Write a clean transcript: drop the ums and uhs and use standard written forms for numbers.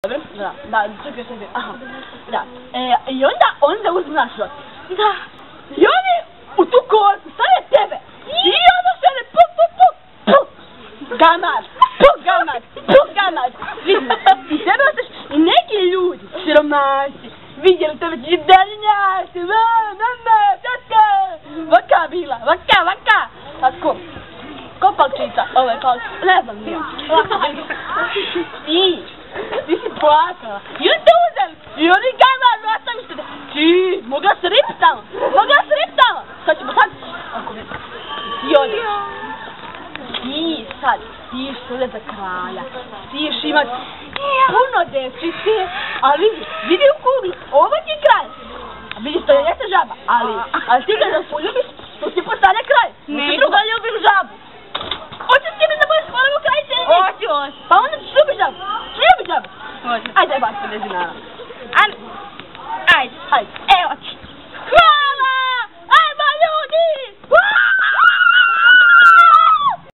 Da, čekaj se, aha, da, i onda uzme naš rod. Da, i oni u tu korku stave tebe, i ono stane, gamad, i tebe ostaš, i neki ljudi, siromaši, vidjeli tebe daljenjaci, vaka bila, vaka, tako, kopalčica, ne znam nije, ti si plakala, i on te uzeli, i oni gamad ostavište te, ti, mogla se rip tamo, sad ćemo sad, i ovdje, ti sad, ti ješ sve za kralja, ti ješ imat puno dječice, ali vidi u kuglu, ovo ti je kralj, a vidiš to jeste žaba, ali ti kada poljubiš, to ti postane kralj, ti druga ljubim žabu. Hoćeš ti mi da budeš ponovo kralj sebi? Hoću. Pa onda ćeš ljubit žabu. Ajde, basta, ne zi nara.